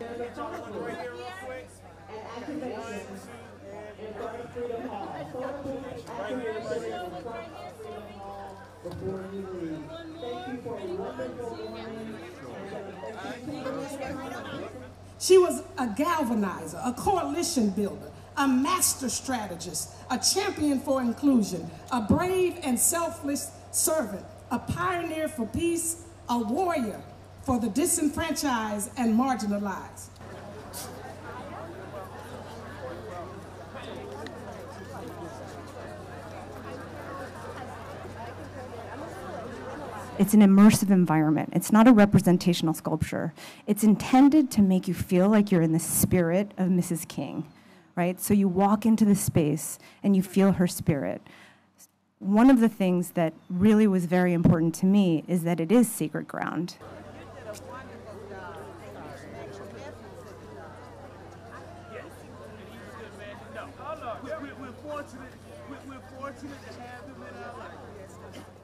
and activation in front of Freedom Hall. Photo activation in front of Freedom Hall before you leave. Thank you for a wonderful morning. She was a galvanizer, a coalition builder, a master strategist, a champion for inclusion, a brave and selfless servant, a pioneer for peace, a warrior for the disenfranchised and marginalized. It's an immersive environment. It's not a representational sculpture. It's intended to make you feel like you're in the spirit of Mrs. King, right? So you walk into the space and you feel her spirit. One of the things that really was very important to me is that it is sacred ground. We're fortunate to have him in our life.